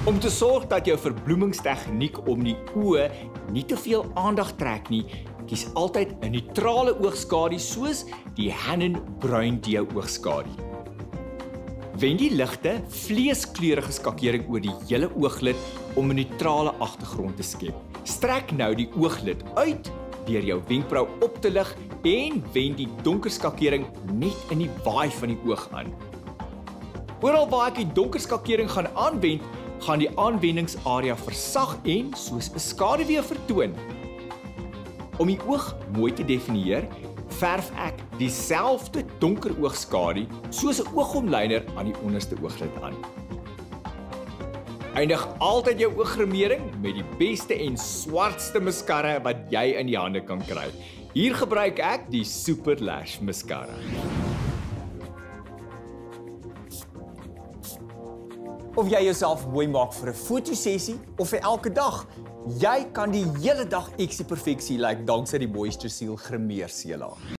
Om te sorg dat jou verbloemingstegniek om die oë nie te veel aandag trek nie, kies altyd 'n neutrale oogskadu soos die Hanon bruin deo oogskadu. Wen die ligte, vleeskleurige skakering oor die hele ooglid om 'n neutrale agtergrond te skep. Strek nou die ooglid uit deur jou wenkbrau op te lig en wend die donker skakering net in die waai van die oog aan. Oral waar ek die donker skakering gaan aanwend, gaan die aanwendingsarea versag en soos 'n skaduwee vertoon. Om die oog mooi te definieer, verf ek dieselfde donker oogskadu soos 'n oogomlyner aan die onderste ooglid aan. Eindig altyd jou ooggrimering met die beste en swartste mascara wat jy in die hande kan kry. Hier gebruik ek die Super Lash Mascara. Of jy jouself mooi maak vir 'n fotosessie of vir elke dag, jy kan die hele dag eksie perfeksie lyk dankse die Moisture Seal grimeersealer.